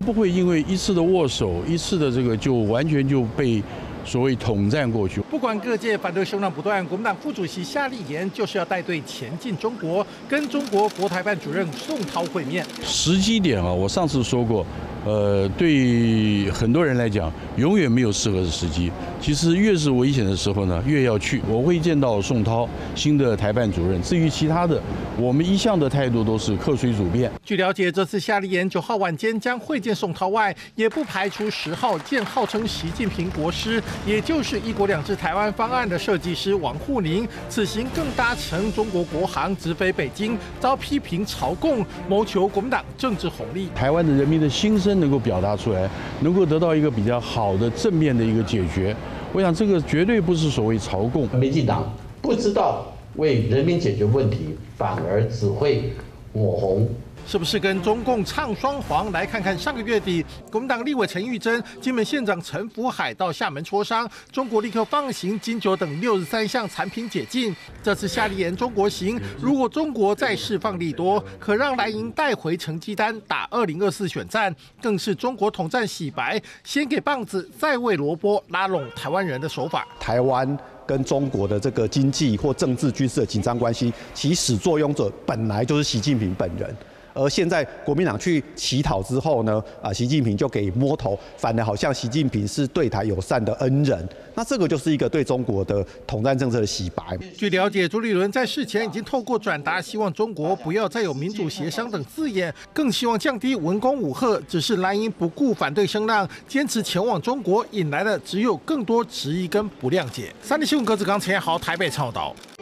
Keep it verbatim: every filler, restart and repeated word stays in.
不会因为一次的握手、一次的这个就完全就被所谓统战过去。 不管各界反对声浪不断，国民党副主席夏立言就是要带队前进中国，跟中国国台办主任宋涛会面。 时机点啊，我上次说过。 呃，对很多人来讲，永远没有适合的时机。其实越是危险的时候呢，越要去。我会见到宋涛新的台办主任。至于其他的，我们一向的态度都是客随主便。 据了解，这次夏立言九号晚间将会见宋涛外，也不排除十号见号称习近平国师，也就是“一国两制”台湾方案的设计师王沪宁。此行更搭乘中国国航直飞北京，遭批评朝共，谋求国民党政治红利。 台湾的人民的心声 能够表达出来，能够得到一个比较好的正面的一个解决，我想这个绝对不是所谓朝共。 民进党不知道为人民解决问题，反而只会抹红。 是不是跟中共唱双簧？来看看上个月底，国民党立委陈玉珍、金门县长陈福海到厦门磋商，中国立刻放行金九等六十三项产品解禁。这次夏立言中国行，如果中国再释放利多，可让蓝营带回成绩单，打二零二四选战，更是中国统战洗白，先给棒子，再喂萝卜，拉拢台湾人的手法。 台湾 跟中国的这个经济或政治军事的紧张关系，其始作俑者本来就是习近平本人。 而现在国民党去乞讨之后呢，啊，习近平就给摸头，反而好像习近平是对台友善的恩人，那这个就是一个对中国的统战政策的洗白。 据了解，朱立伦在事前已经透过转达，希望中国不要再有民主协商等字眼，更希望降低文攻武吓。只是蓝营不顾反对声浪，坚持前往中国，引来的只有更多质疑跟不谅解。三立新闻葛子刚、陈彦豪台北报道。